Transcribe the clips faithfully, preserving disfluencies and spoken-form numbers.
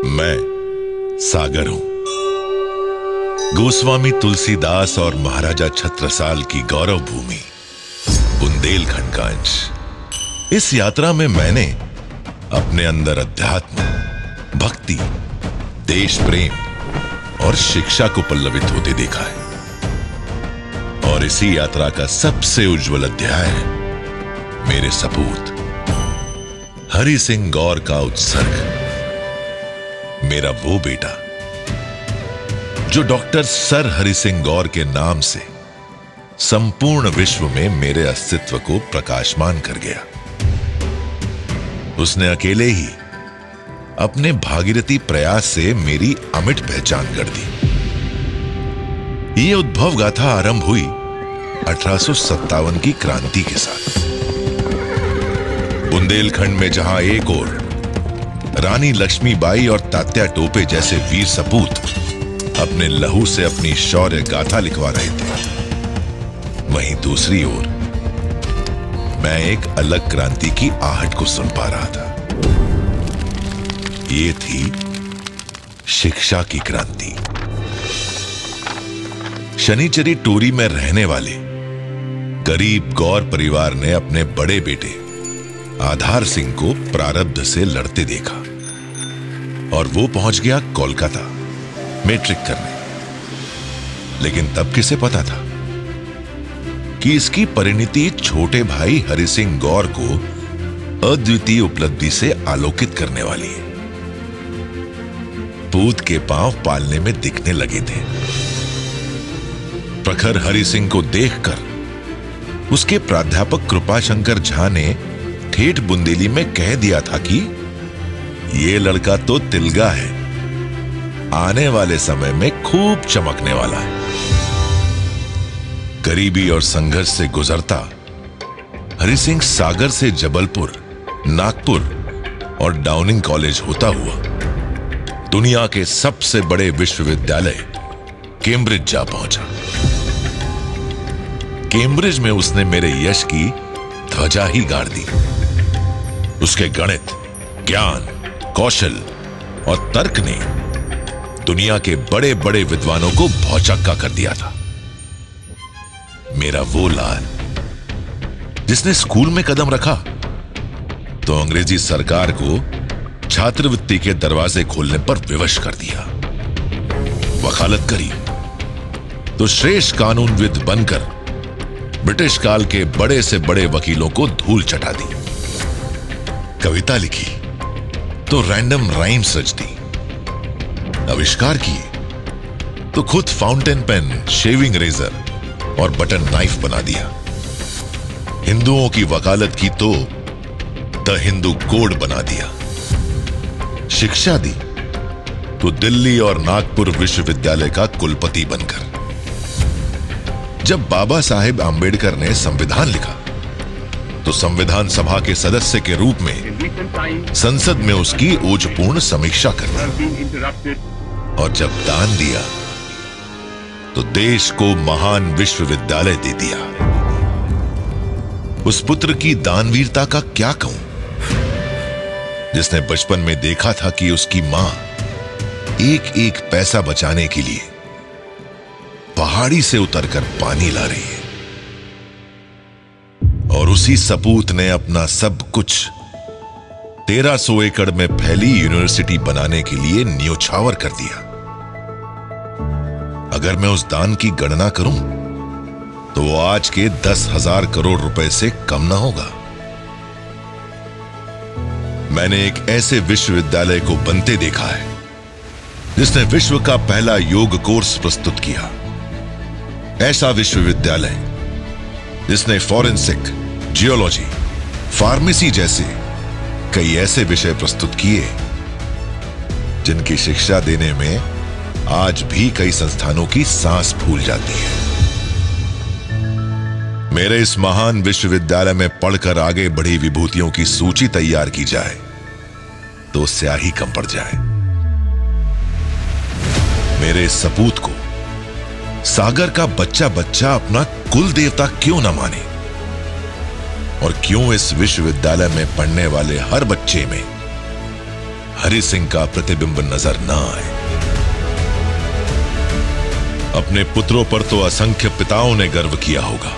मैं सागर हूं। गोस्वामी तुलसीदास और महाराजा छत्रसाल की गौरव भूमि बुंदेलखंड का अंश। इस यात्रा में मैंने अपने अंदर अध्यात्म, भक्ति, देश प्रेम और शिक्षा को पल्लवित होते देखा है। और इसी यात्रा का सबसे उज्जवल अध्याय है मेरे सपूत हरि सिंह गौर का उत्सर्ग। मेरा वो बेटा जो डॉक्टर सर हरि सिंह गौर के नाम से संपूर्ण विश्व में मेरे अस्तित्व को प्रकाशमान कर गया। उसने अकेले ही अपने भागीरथी प्रयास से मेरी अमिट पहचान कर दी। यह उद्भव गाथा आरंभ हुई अठारह सौ सत्तावन की क्रांति के साथ। बुंदेलखंड में जहां एक ओर रानी लक्ष्मीबाई और तात्या टोपे जैसे वीर सपूत अपने लहू से अपनी शौर्य गाथा लिखवा रहे थे, वहीं दूसरी ओर मैं एक अलग क्रांति की आहट को सुन पा रहा था। ये थी शिक्षा की क्रांति। शनिचरी टोरी में रहने वाले गरीब गौर परिवार ने अपने बड़े बेटे आधार सिंह को प्रारब्ध से लड़ते देखा और वो पहुंच गया कोलकाता मैट्रिक करने। लेकिन तब किसे पता था कि इसकी परिणति छोटे भाई हरि सिंह गौर को अद्वितीय उपलब्धि से आलोकित करने वाली है। पूत के पांव पालने में दिखने लगे थे। प्रखर हरि सिंह को देखकर उसके प्राध्यापक कृपाशंकर झा ने ठेठ बुंदेली में कह दिया था कि यह लड़का तो तिलगा है, आने वाले समय में खूब चमकने वाला है। गरीबी और संघर्ष से गुजरता हरि सिंह सागर से जबलपुर, नागपुर और डाउनिंग कॉलेज होता हुआ दुनिया के सबसे बड़े विश्वविद्यालय कैम्ब्रिज जा पहुंचा। कैम्ब्रिज में उसने मेरे यश की ध्वजा ही गाड़ दी। उसके गणित, ज्ञान, कौशल और तर्क ने दुनिया के बड़े बड़े विद्वानों को भौचक्का कर दिया था। मेरा वो लाल जिसने स्कूल में कदम रखा तो अंग्रेजी सरकार को छात्रवृत्ति के दरवाजे खोलने पर विवश कर दिया। वकालत करी तो श्रेष्ठ कानूनविद बनकर ब्रिटिश काल के बड़े से बड़े वकीलों को धूल चटा दी। कविता लिखी तो रैंडम राइम्स रच दी। आविष्कार किए तो खुद फाउंटेन पेन, शेविंग रेजर और बटन नाइफ बना दिया। हिंदुओं की वकालत की तो द हिंदू कोड बना दिया। शिक्षा दी तो दिल्ली और नागपुर विश्वविद्यालय का कुलपति बनकर। जब बाबा साहेब आंबेडकर ने संविधान लिखा तो संविधान सभा के सदस्य के रूप में संसद में उसकी ओजपूर्ण समीक्षा कर दी। और जब दान दिया तो देश को महान विश्वविद्यालय दे दिया। उस पुत्र की दानवीरता का क्या कहूं, जिसने बचपन में देखा था कि उसकी मां एक एक पैसा बचाने के लिए पहाड़ी से उतरकर पानी ला रही है। और उसी सपूत ने अपना सब कुछ तेरह सौ एकड़ में फैली यूनिवर्सिटी बनाने के लिए न्योछावर कर दिया। अगर मैं उस दान की गणना करूं तो वो आज के दस हजार करोड़ रुपए से कम ना होगा। मैंने एक ऐसे विश्वविद्यालय को बनते देखा है जिसने विश्व का पहला योग कोर्स प्रस्तुत किया। ऐसा विश्वविद्यालय जिसने फॉरेंसिक, जियोलॉजी, फार्मेसी जैसे कई ऐसे विषय प्रस्तुत किए जिनकी शिक्षा देने में आज भी कई संस्थानों की सांस फूल जाती है। मेरे इस महान विश्वविद्यालय में पढ़कर आगे बढ़ी विभूतियों की सूची तैयार की जाए तो स्याही कम पड़ जाए। मेरे सपूत को सागर का बच्चा बच्चा अपना कुल देवता क्यों न माने, और क्यों इस विश्वविद्यालय में पढ़ने वाले हर बच्चे में हरि सिंह का प्रतिबिंब नजर ना आए। अपने पुत्रों पर तो असंख्य पिताओं ने गर्व किया होगा,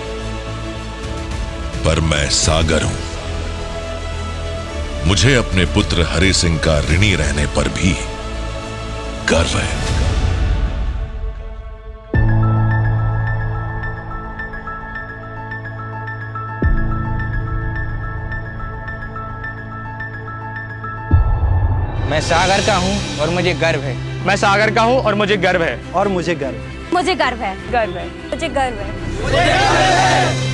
पर मैं सागर हूं। मुझे अपने पुत्र हरि सिंह का ऋणी रहने पर भी गर्व है। मैं सागर का हूं और मुझे गर्व है। मैं सागर का हूं और मुझे गर्व है। और मुझे गर्व मुझे गर्व है। गर्व है। मुझे गर्व है। मुझे गर्व है।